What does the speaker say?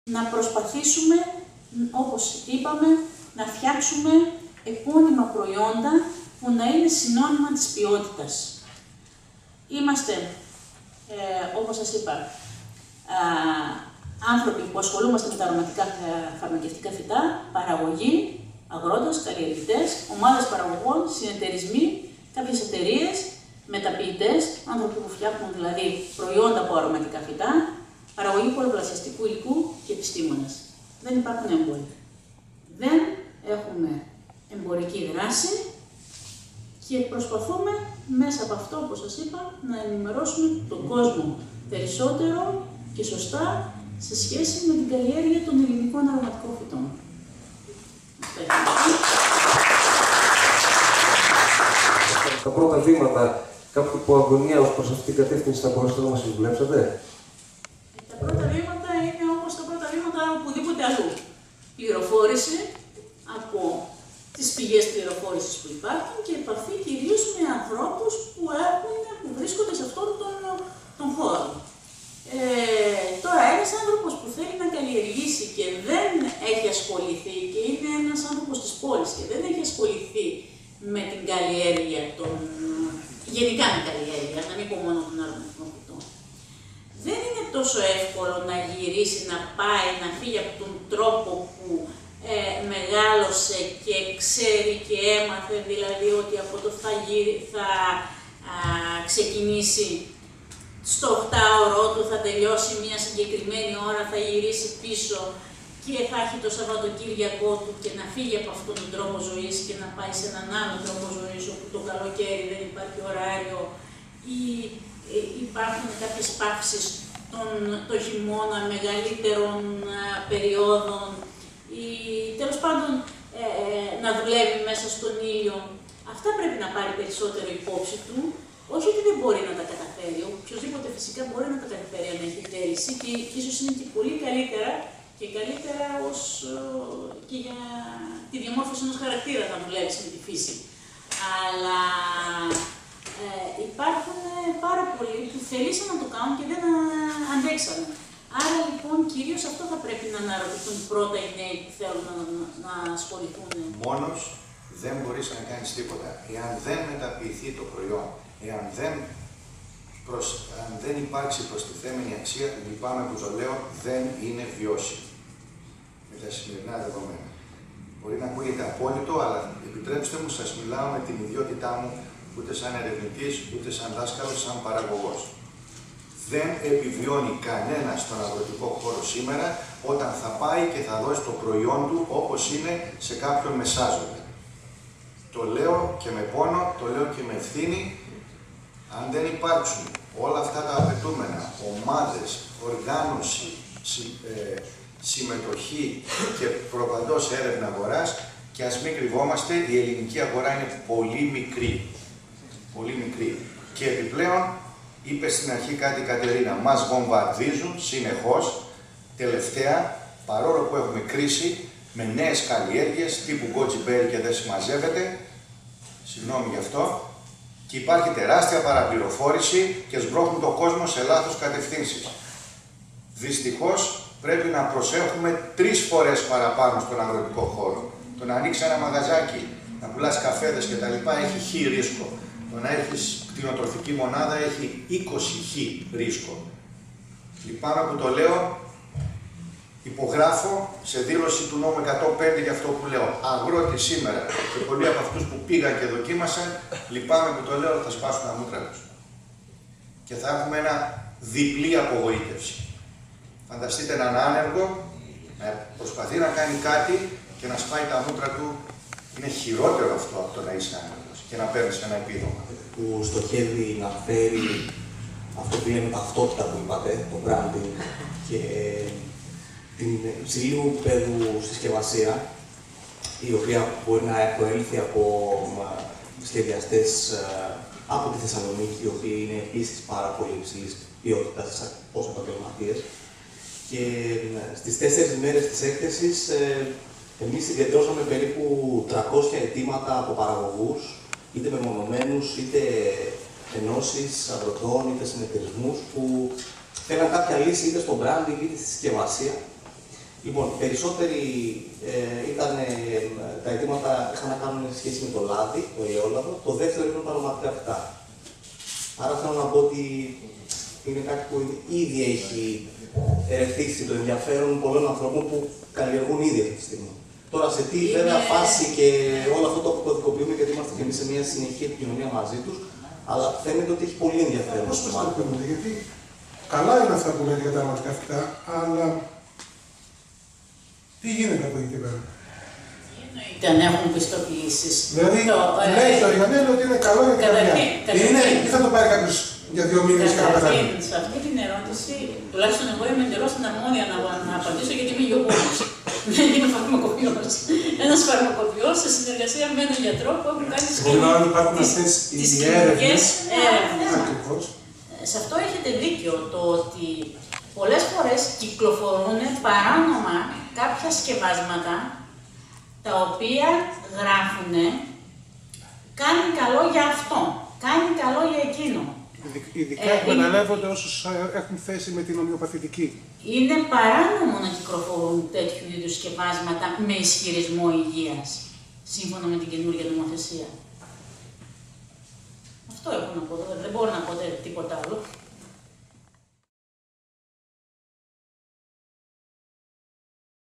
να προσπαθήσουμε, όπως είπαμε, να φτιάξουμε επώνυμα προϊόντα που να είναι συνώνυμα της ποιότητας. Είμαστε, όπως σας είπα, άνθρωποι που ασχολούμαστε με τα αρωματικά φαρμακευτικά φυτά, παραγωγή, αγρότες, καλλιεργητές, ομάδες παραγωγών, συνεταιρισμοί, κάποιες εταιρείες, μεταποιητές, άνθρωποι που φτιάχνουν δηλαδή προϊόντα από αρωματικά φυτά, παραγωγή πολλαπλασιαστικού υλικού και επιστήμονες. Δεν υπάρχουν έμποροι. Δεν έχουμε εμπορική δράση και προσπαθούμε μέσα από αυτό, όπως σας είπα, να ενημερώσουμε τον κόσμο περισσότερο και σωστά σε σχέση με την καλλιέργεια των ελληνικών αρωματικών φυτών. Τα πρώτα βήματα, κάποιο που αγωνία ως προς αυτήν την κατεύθυνση θα μπορούσατε να μας συμβουλέψετε? Τα πρώτα βήματα είναι όπως τα πρώτα βήματα οπουδήποτε αλλού. Πληροφόρηση από τις πηγές πληροφόρησης που υπάρχουν και επαφή κυρίως με ανθρώπους που βρίσκονται σε αυτόν τον χώρο. Τώρα, ένας άνθρωπος που θέλει να καλλιεργήσει και δεν έχει ασχοληθεί και είναι ένας άνθρωπος της πόλης και δεν έχει ασχοληθεί με την καλλιέργεια, γενικά με καλλιέργεια, να μην πω μόνο των αρωματικών φυτών, δεν είναι τόσο εύκολο να γυρίσει, να πάει, να φύγει από τον τρόπο που μεγάλωσε και ξέρει και έμαθε, δηλαδή ότι από το θα ξεκινήσει στο 8ωρο του, θα τελειώσει μια συγκεκριμένη ώρα, θα γυρίσει πίσω και θα έχει το Σαββατοκύριακό του και να φύγει από αυτόν τον τρόπο ζωής και να πάει σε έναν άλλο τρόπο ζωής όπου το καλοκαίρι δεν υπάρχει ωράριο ή υπάρχουν κάποιες παύσεις το χειμώνα μεγαλύτερων περιόδων ή τέλος πάντων να δουλεύει μέσα στον ήλιο. Αυτά πρέπει να πάρει περισσότερο υπόψη του. Όχι ότι δεν μπορεί να τα καταφέρει, οποιοδήποτε φυσικά μπορεί να τα καταφέρει αν έχει θέληση και ίσως είναι και πολύ καλύτερα και για τη διαμόρφωση ενός χαρακτήρα να δουλεύεις με τη φύση. Αλλά υπάρχουν πάρα πολλοί που θελήσαν να το κάνουν και δεν αντέξαν. Άρα λοιπόν κυρίως αυτό θα πρέπει να αναρωτηθούν πρώτα οι νέοι που θέλουν να ασχοληθούν. Μόνος δεν μπορείς να κάνεις τίποτα. Εάν δεν μεταποιηθεί το προϊόν, εάν δεν υπάρξει προστιθέμενη αξία, λυπάμαι που το λέω, δεν είναι βιώσιμο με τα σημερινά δεδομένα. Μπορεί να ακούγεται απόλυτο, αλλά επιτρέψτε μου, σας μιλάω με την ιδιότητά μου ούτε σαν ερευνητής, ούτε σαν δάσκαλος, σαν παραγωγός. Δεν επιβιώνει κανένας στον αγροτικό χώρο σήμερα όταν θα πάει και θα δώσει το προϊόν του όπως είναι σε κάποιον μεσάζοντα. Το λέω και με πόνο, το λέω και με ευθύνη. Αν δεν υπάρξουν όλα αυτά τα απαιτούμενα, ομάδες, οργάνωση, συμμετοχή και προπαντός έρευνα αγοράς, και ας μην κρυβόμαστε, η ελληνική αγορά είναι πολύ μικρή. Πολύ μικρή. Και επιπλέον, είπε στην αρχή κάτι η Κατερίνα, μας βομβαρδίζουν συνεχώς, τελευταία, παρόλο που έχουμε κρίση, με νέες καλλιέργειες τύπου γκότζιμπέρι και δεν συμμαζεύεται, συγγνώμη γι' αυτό, και υπάρχει τεράστια παραπληροφόρηση και σμπρώχνουν τον κόσμο σε λάθος κατευθύνσεις. Δυστυχώς πρέπει να προσέχουμε 3 φορές παραπάνω στον αγροτικό χώρο. Το να ανοίξει ένα μαγαζάκι, να πουλάς καφέδες κτλ. Έχει χ ρίσκο. Το να έχεις κτηνοτροφική μονάδα έχει 20 χ ρίσκο. Λυπάμαι που το λέω, υπογράφω σε δήλωση του νόμου 105 για αυτό που λέω. Αγρότη σήμερα και πολλοί από αυτούς που πήγαν και δοκίμασαν, λυπάμαι που το λέω, θα σπάσουν τα μούτρα τους. Και θα έχουμε ένα διπλή απογοήτευση. Φανταστείτε έναν άνεργο να προσπαθεί να κάνει κάτι και να σπάει τα μούτρα του. Είναι χειρότερο αυτό από το να είσαι άνεργος και να παίρνεις ένα επίδομα. Που στοχεύει να φέρει αυτό που λέμε ταυτότητα που είπατε, το branding και την υψηλού επίπεδου συσκευασία, η οποία μπορεί να προέλθει από σχεδιαστές από τη Θεσσαλονίκη, οι οποίοι είναι επίσης πάρα πολύ υψηλής ποιότητας ως επαγγελματίες. Και στις 4 μέρες της έκθεσης, εμείς συγκεντρώσαμε περίπου 300 αιτήματα από παραγωγούς, είτε μεμονωμένους, είτε ενώσεις αγροτών, είτε συνεταιρισμούς, που θέλαν κάποια λύση είτε στο branding είτε στη συσκευασία. Λοιπόν, περισσότεροι τα αιτήματα είχαν να κάνουν σχέση με το λάδι, το ελαιόλαδο. Το δεύτερο είναι τα αρωματικά φυτά. Άρα θέλω να πω ότι είναι κάτι που ήδη έχει ερεθίσει το ενδιαφέρον πολλών ανθρώπων που καλλιεργούν ήδη αυτή τη στιγμή. Τώρα σε τι βέβαια φάση και όλο αυτό το κωδικοποιούμε, γιατί είμαστε και εμείς σε μια συνεχή επικοινωνία μαζί τους, αλλά φαίνεται ότι έχει πολύ ενδιαφέρον. Πώς πιστοποιούνται, γιατί καλά είναι αυτά που λένε για τα αρωματικά φυτά, αλλά τι γίνεται από εκεί και πέρα? Δεν έχουν πιστοποιήσεις. Δηλαδή, λέει το Ριανέλο ότι είναι καλό για την καρδιά. Ή θα το πάρει κάποιος για 2 μήνες και να πεθάνει? Σε αυτή την ερώτηση, τουλάχιστον εγώ είμαι εντελώς αναρμόδια να απαντήσω, γιατί είμαι γεωγόνος. Δεν είμαι φαρμακοποιός. Ένας φαρμακοποιός σε συνεργασία με έναν γιατρό που έχουν κάνει τις κοινωνικές έρευνες. Σε αυτό έχετε δίκιο, το ότι πολλές φορές κυκλοφορούν παράνομα κάποια σκευάσματα τα οποία γράφουν κάνει καλό για αυτό, κάνει καλό για εκείνο. Ειδικά εκμεταλλεύονται όσους έχουν θέση με την ομοιοπαθητική. Είναι παράνομο να κυκλοφορούν τέτοιου είδους σκευάσματα με ισχυρισμό υγείας, σύμφωνα με την καινούργια νομοθεσία. Αυτό έχω να πω, δεν μπορώ να πω τίποτα άλλο.